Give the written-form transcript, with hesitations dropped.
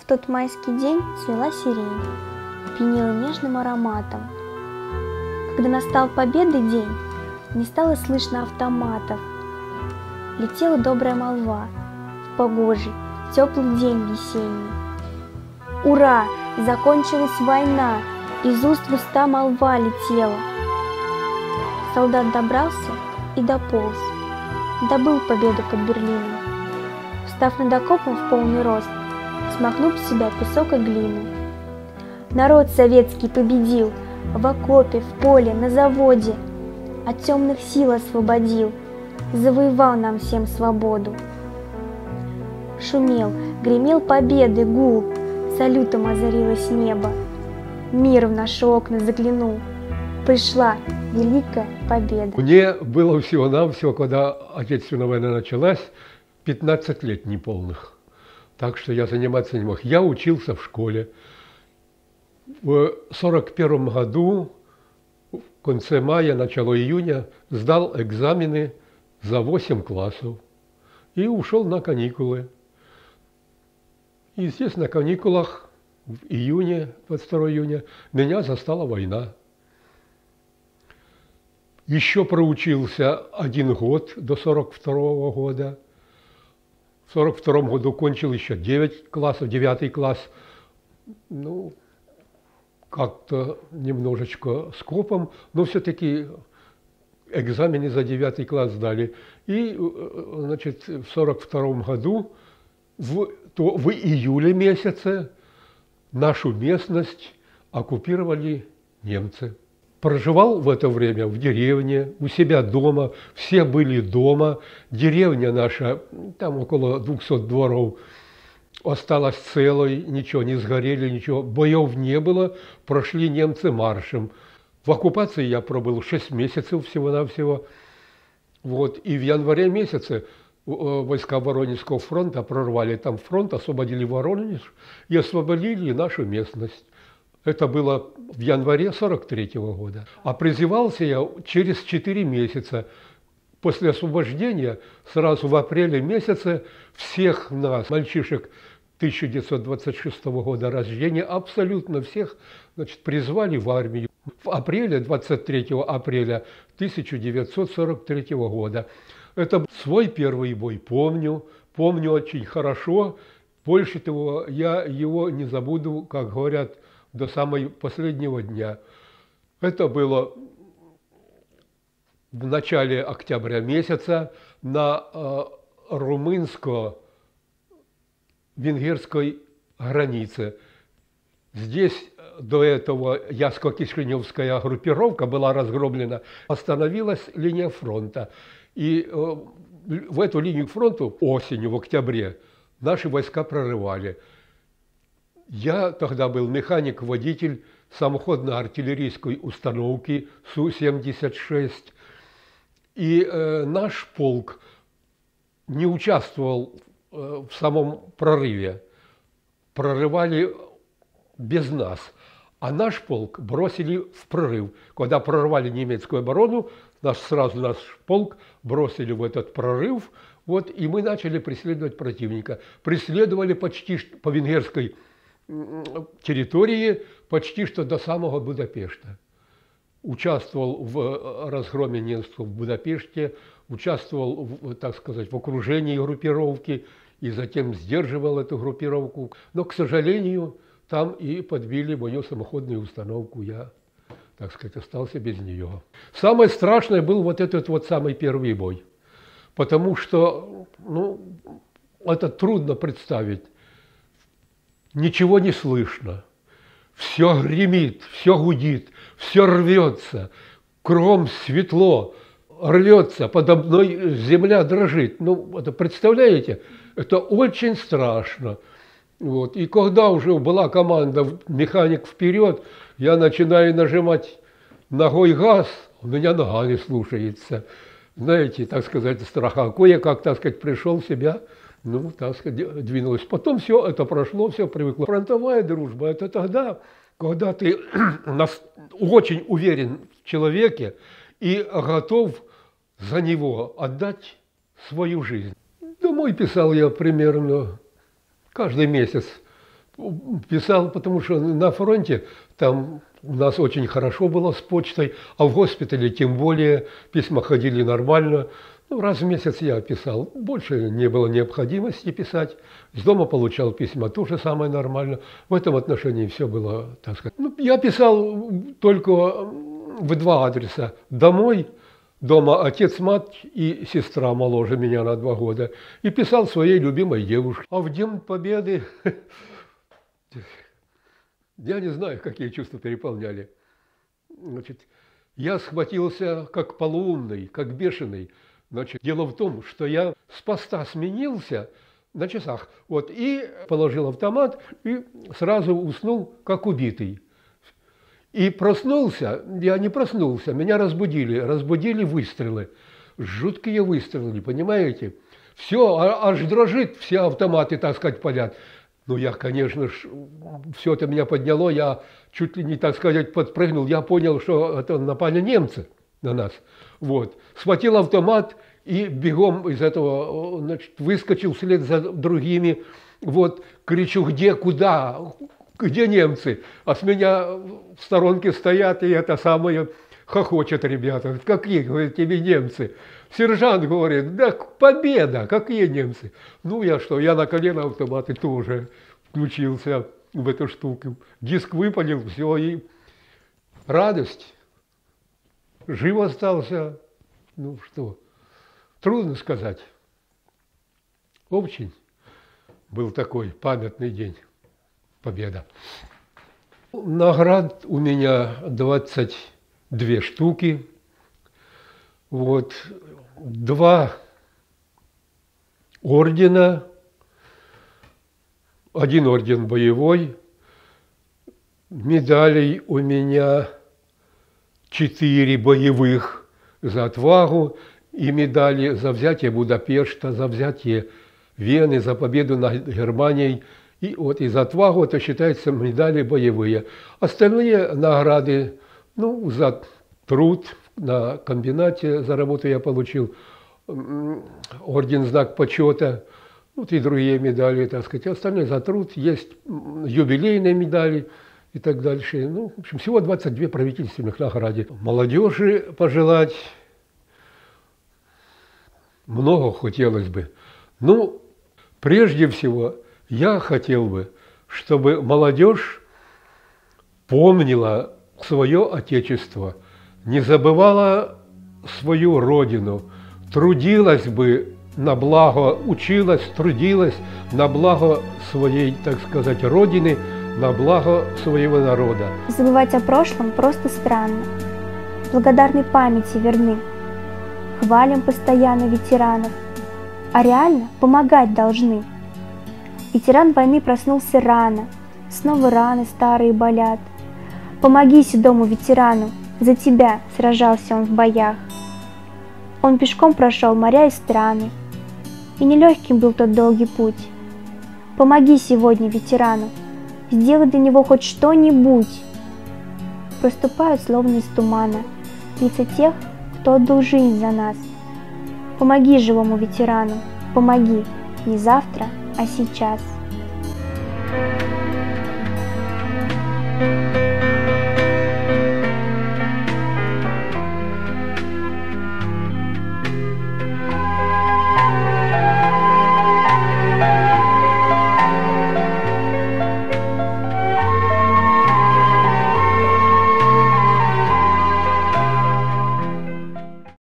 тот майский день цвела сирень, пьянела нежным ароматом. Когда настал победы день, не стало слышно автоматов. Летела добрая молва в погожий, теплый день весенний. Ура! Закончилась война, из уст в уста молва летела. Солдат добрался и дополз, добыл победу под Берлином. Встав над окопом в полный рост, смахнув с себя песок и глину. Народ советский победил, в окопе, в поле, на заводе, от темных сил освободил, завоевал нам всем свободу. Шумел, гремел победы гул, салютом озарилось небо. Мир в наши окна заглянул, пришла великая победа. Мне было всего-навсего, когда Отечественная война началась, 15 лет неполных. Так что я заниматься не мог. Я учился в школе. В 1941 году, в конце мая, начало июня, сдал экзамены за 8 классов и ушел на каникулы. И здесь на каникулах в июне, 22 июня, меня застала война. Еще проучился 1 год до 1942 года. В 1942 году кончил еще 9 классов, 9 класс. Ну, как-то немножечко скопом, но все-таки экзамены за 9 класс сдали. И, значит, в 1942 году, в июле месяце, нашу местность оккупировали немцы. Проживал в это время в деревне, у себя дома, все были дома. Деревня наша, там около 200 дворов, осталась целой, ничего не сгорели, ничего. Боев не было, прошли немцы маршем. В оккупации я пробыл 6 месяцев всего-навсего. Вот. И в январе месяце войска Воронежского фронта прорвали там фронт, освободили Воронеж и освободили нашу местность. Это было в январе 1943 года. А призывался я через 4 месяца. После освобождения, сразу в апреле месяце, всех нас, мальчишек 1926 года рождения, абсолютно всех, значит, призвали в армию. В апреле, 23 апреля 1943 года. Это свой первый бой, помню очень хорошо. Больше того, я его не забуду, как говорят, до самого последнего дня. Это было в начале октября месяца на румынско-венгерской границе. Здесь до этого Ясско-Кишиневская группировка была разгромлена, остановилась линия фронта. И в эту линию фронта осенью, в октябре, наши войска прорывали. Я тогда был механик-водитель самоходно-артиллерийской установки Су-76. И наш полк не участвовал в самом прорыве. Прорывали без нас. А наш полк бросили в прорыв. Когда прорвали немецкую оборону, сразу наш полк бросили в этот прорыв. Вот, и мы начали преследовать противника. Преследовали почти по венгерской территории почти что до самого Будапешта. Участвовал в разгроме немцев в Будапеште, участвовал, так сказать, в окружении группировки и затем сдерживал эту группировку. Но, к сожалению, там и подбили мою самоходную установку. Я, так сказать, остался без нее. Самое страшное был вот этот вот самый первый бой. Потому что, ну, это трудно представить. Ничего не слышно, все гремит, все гудит, все рвется, кругом светло, рвется, подо мной земля дрожит. Ну, это представляете, это очень страшно. Вот. И когда уже была команда «механик вперед», я начинаю нажимать ногой газ, у меня нога не слушается. Знаете, так сказать, страха. Кое-как, так сказать, пришел в себя. Ну, так сказать, двинулось. Потом все это прошло, все привыкло. Фронтовая дружба – это тогда, когда ты очень уверен в человеке и готов за него отдать свою жизнь. Домой писал я примерно каждый месяц Писал, потому что на фронте там у нас очень хорошо было с почтой, а в госпитале тем более письма ходили нормально. Ну, раз в месяц я писал, больше не было необходимости писать. С дома получал письма, тоже самое нормально. В этом отношении все было, так сказать. Ну, я писал только в два адреса. Домой, дома отец, мать и сестра моложе меня на 2 года. И писал своей любимой девушке. А в День Победы, я не знаю, какие чувства переполняли. Значит, я схватился как полуумный, как бешеный. Значит, дело в том, что я с поста сменился на часах, вот, и положил автомат, и сразу уснул, как убитый. И проснулся, я не проснулся, меня разбудили выстрелы, жуткие выстрелы, понимаете? Все, аж дрожит, все автоматы, так сказать, палят. Ну, я, конечно ж, все это меня подняло, я чуть ли не, так сказать, подпрыгнул, я понял, что это напали немцы на нас. Вот. Схватил автомат и бегом из этого, значит, выскочил вслед за другими. Вот, кричу, где, куда, где немцы? А с меня в сторонке стоят, и это самое, хохочет ребята. Какие, говорят, тебе немцы? Сержант говорит, да победа, какие немцы? Ну, я что, я на колено автоматы тоже включился в эту штуку. Диск выпалил, все, и радость. Жив остался, ну что, трудно сказать. Очень был такой памятный день, победа. Наград у меня 22 штуки. Вот, 2 ордена, 1 орден боевой, медалей у меня 4 боевых за отвагу и медали за взятие Будапешта, за взятие Вены, за победу над Германией. И вот из отвагу это считается медали боевые. Остальные награды, ну, за труд на комбинате, за работу я получил орден Знак почета, вот и другие медали, так сказать. Остальные за труд, есть юбилейные медали и так дальше. Ну, в общем, всего 22 правительственных награды. Молодежи пожелать много хотелось бы. Ну, прежде всего, я хотел бы, чтобы молодежь помнила свое Отечество, не забывала свою родину, трудилась бы на благо, училась, трудилась на благо своей, так сказать, родины, на благо своего народа. Забывать о прошлом просто странно. Благодарной памяти верны. Хвалим постоянно ветеранов, а реально помогать должны. Ветеран войны проснулся рано, снова раны старые болят. Помоги седому ветерану, за тебя сражался он в боях. Он пешком прошел моря и страны, и нелегким был тот долгий путь. Помоги сегодня ветерану, сделай для него хоть что-нибудь. Проступают словно из тумана лица тех, кто отдал жизнь за нас. Помоги живому ветерану, помоги не завтра, а сейчас.